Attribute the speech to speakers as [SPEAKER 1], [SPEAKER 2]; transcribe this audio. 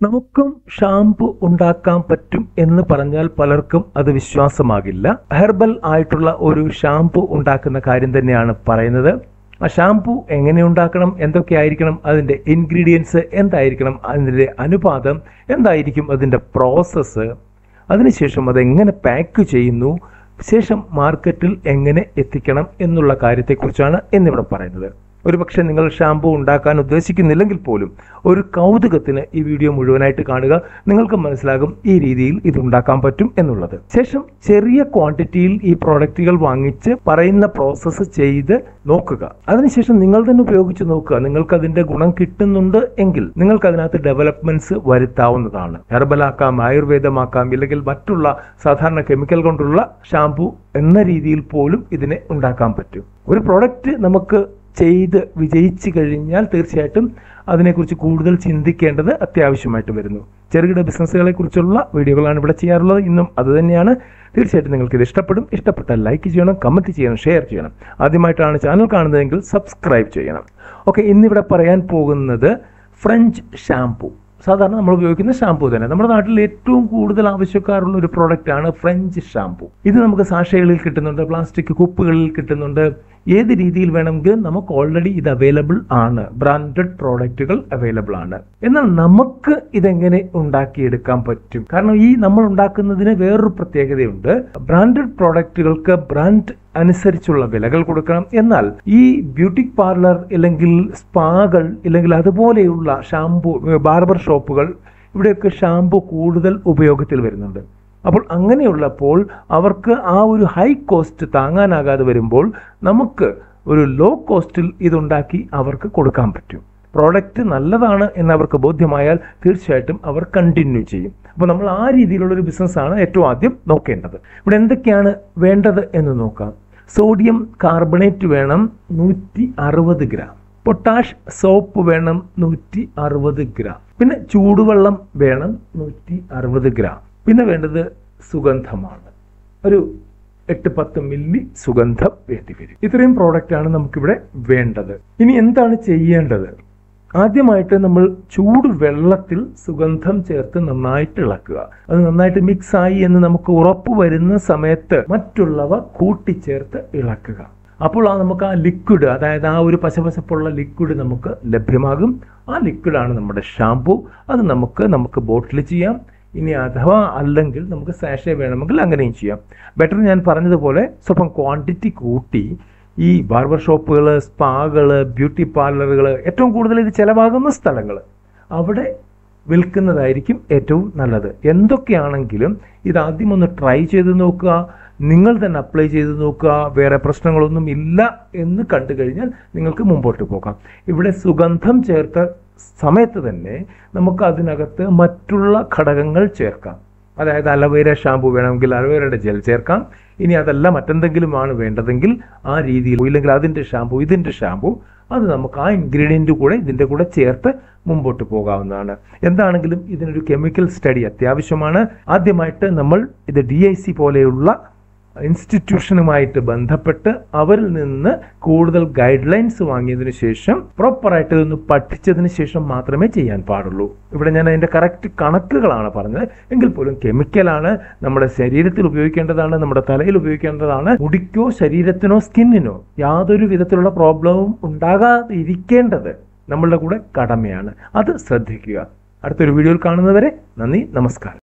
[SPEAKER 1] നമുക്കും ഷാംപൂ ഉണ്ടാക്കാൻ പറ്റും എന്ന് പറഞ്ഞാൽ പലർക്കും അത് വിശ്വാസമാകില്ല. ഹെർബൽ ആയിട്ടുള്ള ഒരു ഷാംപൂ ഉണ്ടാക്കുന്ന കാര്യം തന്നെയാണ് പറയുന്നത്. ആ ഷാംപൂ എങ്ങനെ ഉണ്ടാക്കണം, എന്തൊക്കെയായിരിക്കണം, അതിൻ്റെ ഇൻഗ്രീഡിയൻസ് എന്തായിരിക്കണം, അതിൻ്റെ അനുപാതം എന്തായിരിക്കും, അതിൻ്റെ പ്രോസസ്സ്, അതിനുശേഷം അതെങ്ങനെ പാക്ക് ചെയ്യുന്നു, ശേഷം മാർക്കറ്റിൽ എങ്ങനെ എത്തിക്കണം എന്നുള്ള കാര്യത്തെക്കുറിച്ചാണ് ഇന്നിവിടെ പറയുന്നത്. ഒരുപക്ഷെ നിങ്ങൾ ഷാംപൂ ഉണ്ടാക്കാൻ ഉദ്ദേശിക്കുന്നില്ലെങ്കിൽ പോലും ഒരു കൗതുകത്തിന് ഈ വീഡിയോ മുഴുവനായിട്ട് കാണുക. നിങ്ങൾക്ക് മനസ്സിലാകും ഈ രീതിയിൽ ഇത് ഉണ്ടാക്കാൻ പറ്റും എന്നുള്ളത്. ശേഷം ചെറിയ ക്വാണ്ടിറ്റിയിൽ ഈ പ്രോഡക്റ്റുകൾ വാങ്ങിച്ച് പറയുന്ന പ്രോസസ്സ് ചെയ്ത് നോക്കുക. അതിനുശേഷം നിങ്ങൾ തന്നെ ഉപയോഗിച്ച് നോക്കുക. നിങ്ങൾക്ക് അതിന്റെ ഗുണം കിട്ടുന്നുണ്ട് എങ്കിൽ നിങ്ങൾക്ക് അതിനകത്ത് ഡെവലപ്മെന്റ്സ് വരുത്താവുന്നതാണ്. ഹെർബലാക്കാം, ആയുർവേദമാക്കാം, ഇല്ലെങ്കിൽ മറ്റുള്ള സാധാരണ കെമിക്കൽ കൊണ്ടുള്ള ഷാംപൂ എന്ന രീതിയിൽ പോലും ഇതിനെ ഉണ്ടാക്കാൻ പറ്റും. ഒരു പ്രോഡക്റ്റ് നമുക്ക് ചെയ്ത് വിജയിച്ചു കഴിഞ്ഞാൽ തീർച്ചയായിട്ടും അതിനെക്കുറിച്ച് കൂടുതൽ ചിന്തിക്കേണ്ടത് അത്യാവശ്യമായിട്ട് വരുന്നു. ചെറുകിട ബിസിനസ്സുകളെ കുറിച്ചുള്ള വീഡിയോകളാണ് ഇവിടെ ചെയ്യാറുള്ളത്. ഇന്നും അത് തന്നെയാണ്. തീർച്ചയായിട്ടും നിങ്ങൾക്ക് ഇത് ഇഷ്ടപ്പെടും. ഇഷ്ടപ്പെട്ടാൽ ലൈക്ക് ചെയ്യണം, കമൻറ്റ് ചെയ്യണം, ഷെയർ ചെയ്യണം. ആദ്യമായിട്ടാണ് ചാനൽ കാണുന്നതെങ്കിൽ സബ്സ്ക്രൈബ് ചെയ്യണം. ഓക്കെ, ഇന്നിവിടെ പറയാൻ പോകുന്നത് ഫ്രഞ്ച് ഷാംപൂ. സാധാരണ നമ്മൾ ഉപയോഗിക്കുന്ന ഷാംപൂ തന്നെ. നമ്മുടെ നാട്ടിൽ ഏറ്റവും കൂടുതൽ ആവശ്യക്കാരുള്ള ഒരു പ്രോഡക്റ്റാണ് ഫ്രഞ്ച് ഷാംപൂ. ഇത് നമുക്ക് സാഷകളിൽ കിട്ടുന്നുണ്ട്, പ്ലാസ്റ്റിക് കുപ്പികളിൽ കിട്ടുന്നുണ്ട്. ഏത് രീതിയിൽ വേണമെങ്കിലും നമുക്ക് ഓൾറെഡി ഇത് അവൈലബിൾ ആണ്. ബ്രാൻഡഡ് പ്രോഡക്റ്റുകൾ അവൈലബിൾ ആണ്. എന്നാൽ നമുക്ക് ഇതെങ്ങനെ ഉണ്ടാക്കിയെടുക്കാൻ പറ്റും? കാരണം ഈ നമ്മൾ ഉണ്ടാക്കുന്നതിന് വേറൊരു പ്രത്യേകതയുണ്ട്. ബ്രാൻഡഡ് പ്രോഡക്റ്റുകൾക്ക് ബ്രാൻഡ് അനുസരിച്ചുള്ള വിലകൾ കൊടുക്കണം. എന്നാൽ ഈ ബ്യൂട്ടി പാർലർ ഇല്ലെങ്കിൽ സ്പാകൾ ഇല്ലെങ്കിൽ അതുപോലെയുള്ള ഷാംപൂ ബാർബർ ഷോപ്പുകൾ, ഇവിടെയൊക്കെ ഷാംപൂ കൂടുതൽ ഉപയോഗത്തിൽ വരുന്നുണ്ട്. അപ്പോൾ അങ്ങനെയുള്ളപ്പോൾ അവർക്ക് ആ ഒരു ഹൈ കോസ്റ്റ് താങ്ങാനാകാതെ വരുമ്പോൾ നമുക്ക് ഒരു ലോ കോസ്റ്റിൽ ഇതുണ്ടാക്കി അവർക്ക് കൊടുക്കാൻ പറ്റും. പ്രോഡക്റ്റ് നല്ലതാണ് എന്നവർക്ക് ബോധ്യമായാൽ തീർച്ചയായിട്ടും അവർ കണ്ടിന്യൂ ചെയ്യും. അപ്പോൾ നമ്മൾ ആ രീതിയിലുള്ള ഒരു ബിസിനസ്സാണ് ഏറ്റവും ആദ്യം നോക്കേണ്ടത്. ഇവിടെ എന്തൊക്കെയാണ് വേണ്ടത് എന്ന് നോക്കാം. സോഡിയം കാർബണേറ്റ് വേണം 160 ഗ്രാം. പൊട്ടാഷ് സോപ്പ് വേണം 160 ഗ്രാം. പിന്നെ ചൂടുവെള്ളം വേണം 160 ഗ്രാം. പിന്നെ വേണ്ടത് സുഗന്ധമാണ്. ഒരു 8-10 മില്ലി സുഗന്ധം വേണ്ടിവരും. ഇത്രയും പ്രോഡക്റ്റാണ് നമുക്കിവിടെ വേണ്ടത്. ഇനി എന്താണ് ചെയ്യേണ്ടത്? ആദ്യമായിട്ട് നമ്മൾ ചൂടുവെള്ളത്തിൽ സുഗന്ധം ചേർത്ത് നന്നായിട്ട് ഇളക്കുക. അത് നന്നായിട്ട് മിക്സ് ആയി എന്ന് നമുക്ക് ഉറപ്പ് വരുന്ന സമയത്ത് മറ്റുള്ളവ കൂട്ടിച്ചേർത്ത് ഇളക്കുക. അപ്പോൾ നമുക്ക് ആ ലിക്വിഡ്, അതായത് ആ ഒരു പശപശപ്പുള്ള ലിക്വിഡ് നമുക്ക് ലഭ്യമാകും. ആ ലിക്വിഡാണ് നമ്മുടെ ഷാംപൂ. അത് നമുക്ക് ബോട്ടിൽ ചെയ്യാം. ഇനി അഥവാ അല്ലെങ്കിൽ നമുക്ക് സാഷേ വേണമെങ്കിൽ അങ്ങനെയും ചെയ്യാം. ബെറ്റർ ഞാൻ പറഞ്ഞതുപോലെ സ്വല്പം ക്വാണ്ടിറ്റി കൂട്ടി ഈ ബാർബർ ഷോപ്പുകൾ, സ്പാകൾ, ബ്യൂട്ടി പാർലറുകൾ, ഏറ്റവും കൂടുതൽ ഇത് ചിലവാകുന്ന സ്ഥലങ്ങൾ, അവിടെ വിൽക്കുന്നതായിരിക്കും ഏറ്റവും നല്ലത്. എന്തൊക്കെയാണെങ്കിലും ഇത് ആദ്യം ഒന്ന് ട്രൈ ചെയ്ത് നോക്കുക. നിങ്ങൾ തന്നെ അപ്ലൈ ചെയ്ത് നോക്കുക. വേറെ പ്രശ്നങ്ങളൊന്നും ഇല്ല എന്ന് കണ്ടു കഴിഞ്ഞാൽ നിങ്ങൾക്ക് മുമ്പോട്ട് പോകാം. ഇവിടെ സുഗന്ധം ചേർത്ത സമയത്ത് തന്നെ നമുക്ക് അതിനകത്ത് മറ്റുള്ള ഘടകങ്ങൾ ചേർക്കാം. അതായത് അലോവേര ഷാംപൂ വേണമെങ്കിൽ അലോവേരയുടെ ജെൽ ചേർക്കാം. ഇനി അതല്ല മറ്റെന്തെങ്കിലുമാണ് വേണ്ടതെങ്കിൽ ആ രീതിയിൽ, ഇല്ലെങ്കിൽ അതിൻ്റെ ഷാംപൂ, ഇതിൻ്റെ ഷാംപൂ, അത് നമുക്ക് ആ ഇൻഗ്രീഡിയൻ്റ് കൂടെ ഇതിൻ്റെ കൂടെ ചേർത്ത് മുമ്പോട്ട് പോകാവുന്നതാണ്. എന്താണെങ്കിലും ഇതിനൊരു കെമിക്കൽ സ്റ്റഡി അത്യാവശ്യമാണ്. ആദ്യമായിട്ട് നമ്മൾ ഇത് DIC പോലെയുള്ള ഇൻസ്റ്റിറ്റ്യൂഷനുമായിട്ട് ബന്ധപ്പെട്ട് അവരിൽ നിന്ന് കൂടുതൽ ഗൈഡ് ലൈൻസ് വാങ്ങിയതിനു ശേഷം പ്രോപ്പറായിട്ട് ഇതൊന്ന് പഠിച്ചതിന് ശേഷം മാത്രമേ ചെയ്യാൻ പാടുള്ളൂ. ഇവിടെ ഞാൻ അതിൻ്റെ കറക്റ്റ് കണക്കുകളാണ് പറഞ്ഞത്. എങ്കിൽ പോലും കെമിക്കലാണ്, നമ്മുടെ ശരീരത്തിൽ ഉപയോഗിക്കേണ്ടതാണ്, നമ്മുടെ തലയിൽ ഉപയോഗിക്കേണ്ടതാണ്. മുടിക്കോ ശരീരത്തിനോ സ്കിന്നിനോ യാതൊരു വിധത്തിലുള്ള പ്രോബ്ലവും ഉണ്ടാകാതിരിക്കേണ്ടത് നമ്മളുടെ കൂടെ കടമയാണ്. അത് ശ്രദ്ധിക്കുക. അടുത്തൊരു വീഡിയോയിൽ കാണുന്നവരെ നന്ദി, നമസ്കാരം.